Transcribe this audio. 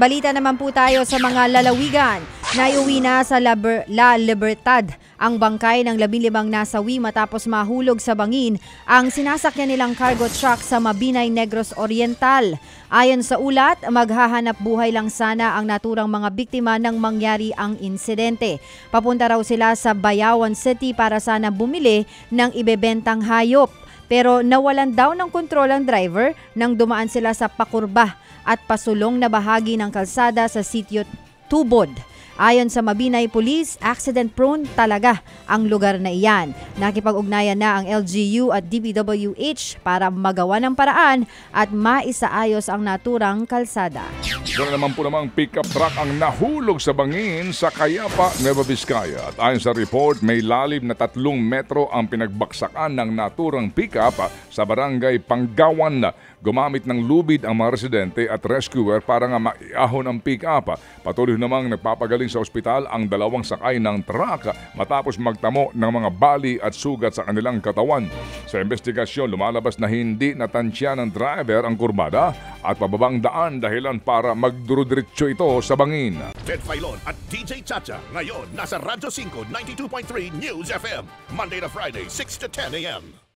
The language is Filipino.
Balita naman po tayo sa mga lalawigan. Naiuwi na sa La Libertad ang bangkay ng 15 nasawi matapos mahulog sa bangin ang sinasakyan nilang cargo truck sa Mabinay, Negros Oriental. Ayon sa ulat, maghahanap buhay lang sana ang naturang mga biktima nang mangyari ang insidente. Papunta raw sila sa Bayawan City para sana bumili ng ibebentang hayop. Pero nawalan daw ng kontrol ang driver nang dumaan sila sa pakurba at pasulong na bahagi ng kalsada sa sitio Tubod. Ayon sa Mabinay Police, accident-prone talaga ang lugar na iyan. Nakipag-ugnayan na ang LGU at DPWH para magawa ng paraan at maisaayos ang naturang kalsada. Doon naman po namang pickup truck ang nahulog sa bangin sa Cayapa, Nueva Vizcaya. At ayon sa report, may lalim na 3 metro ang pinagbaksakan ng naturang pickup sa barangay Panggawan. Gumamit ng lubid ang mga residente at rescuer para nga maiahon ang pick-up. Patuloy namang nagpapagaling sa ospital ang 2 sakay ng truck matapos magtamo ng mga bali at sugat sa kanilang katawan. Sa investigasyon, lumalabas na hindi natansya ng driver ang kurbada at pababang daan dahilan para magdurudiretso ito sa bangin. Ted Filon at DJ Chacha ngayon nasa Radyo 5 92.3 News FM Monday to Friday 6 to 10 a.m.